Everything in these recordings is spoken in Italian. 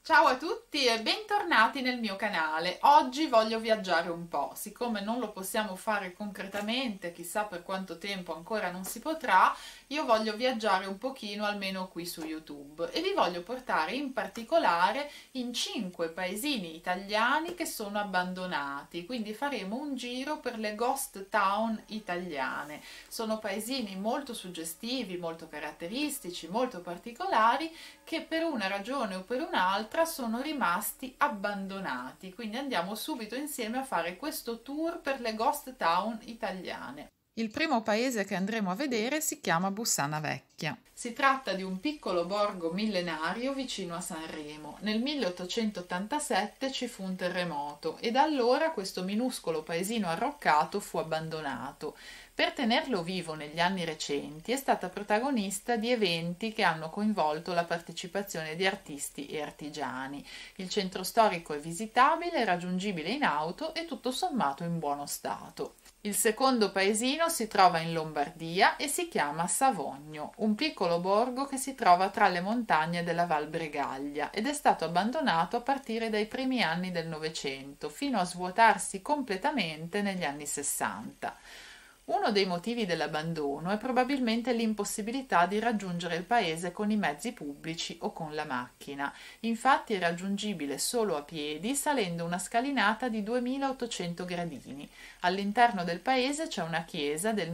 Ciao a tutti e bentornati nel mio canale. Oggi voglio viaggiare un po', siccome non lo possiamo fare concretamente, chissà per quanto tempo ancora non si potrà, io voglio viaggiare un pochino almeno qui su YouTube e vi voglio portare in particolare in 5 paesini italiani che sono abbandonati, quindi faremo un giro per le ghost town italiane. Sono paesini molto suggestivi, molto caratteristici, molto particolari che per una ragione o per un'altra sono rimasti abbandonati. Quindi andiamo subito insieme a fare questo tour per le ghost town italiane. Il primo paese che andremo a vedere si chiama Bussana Vecchia. Si tratta di un piccolo borgo millenario vicino a Sanremo. Nel 1887 ci fu un terremoto e da allora questo minuscolo paesino arroccato fu abbandonato. Per tenerlo vivo negli anni recenti è stata protagonista di eventi che hanno coinvolto la partecipazione di artisti e artigiani. Il centro storico è visitabile, raggiungibile in auto e tutto sommato in buono stato. Il secondo paesino si trova in Lombardia e si chiama Savogno, un piccolo borgo che si trova tra le montagne della Val Bregaglia ed è stato abbandonato a partire dai primi anni del Novecento, fino a svuotarsi completamente negli anni Sessanta. Uno dei motivi dell'abbandono è probabilmente l'impossibilità di raggiungere il paese con i mezzi pubblici o con la macchina. Infatti è raggiungibile solo a piedi salendo una scalinata di 2800 gradini. All'interno del paese c'è una chiesa del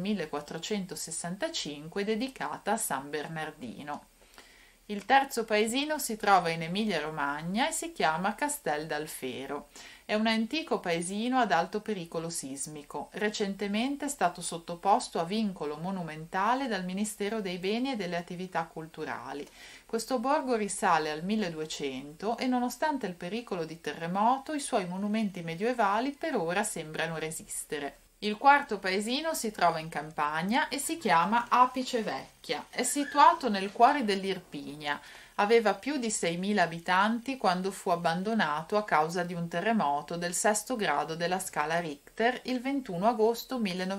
1465 dedicata a San Bernardino. Il terzo paesino si trova in Emilia-Romagna e si chiama Castel d'Alfero. È un antico paesino ad alto pericolo sismico. Recentemente è stato sottoposto a vincolo monumentale dal Ministero dei Beni e delle Attività Culturali. Questo borgo risale al 1200 e nonostante il pericolo di terremoto, i suoi monumenti medievali per ora sembrano resistere. Il quarto paesino si trova in Campania e si chiama Apice Vecchia. È situato nel cuore dell'Irpinia. Aveva più di 6.000 abitanti quando fu abbandonato a causa di un terremoto del sesto grado della scala Richter il 21 agosto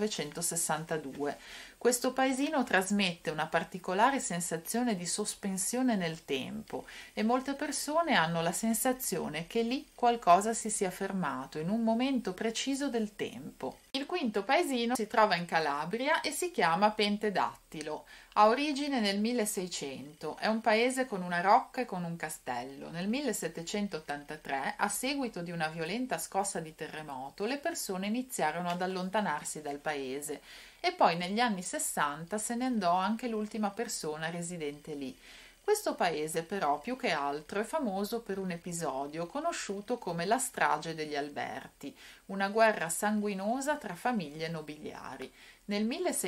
1962. Questo paesino trasmette una particolare sensazione di sospensione nel tempo e molte persone hanno la sensazione che lì qualcosa si sia fermato in un momento preciso del tempo. Il quinto paesino si trova in Calabria e si chiama Pentedattilo. Ha origine nel 1600, è un paese con una rocca e con un castello. Nel 1783, a seguito di una violenta scossa di terremoto, le persone iniziarono ad allontanarsi dal paese e poi negli anni 60 se ne andò anche l'ultima persona residente lì. Questo paese però più che altro è famoso per un episodio conosciuto come la strage degli Alberti, una guerra sanguinosa tra famiglie nobiliari. Nel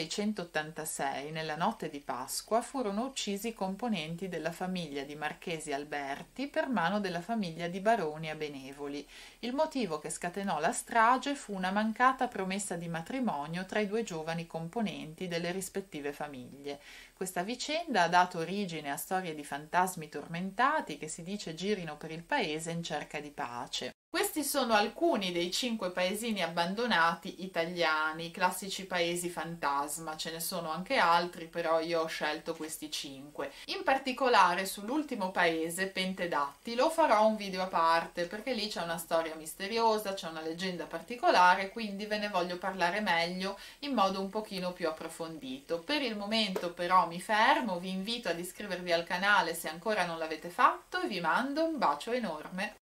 1686, nella notte di Pasqua, furono uccisi i componenti della famiglia di Marchesi Alberti per mano della famiglia di baroni a Benevoli. Il motivo che scatenò la strage fu una mancata promessa di matrimonio tra i due giovani componenti delle rispettive famiglie. Questa vicenda ha dato origine a storie di fantasmi tormentati che si dice girino per il paese in cerca di pace. Questi sono alcuni dei 5 paesini abbandonati italiani, classici paesi fantasma, ce ne sono anche altri, però io ho scelto questi 5. In particolare sull'ultimo paese, Pentedattilo, farò un video a parte, perché lì c'è una storia misteriosa, c'è una leggenda particolare, quindi ve ne voglio parlare meglio in modo un pochino più approfondito. Per il momento però mi fermo, vi invito ad iscrivervi al canale se ancora non l'avete fatto e vi mando un bacio enorme.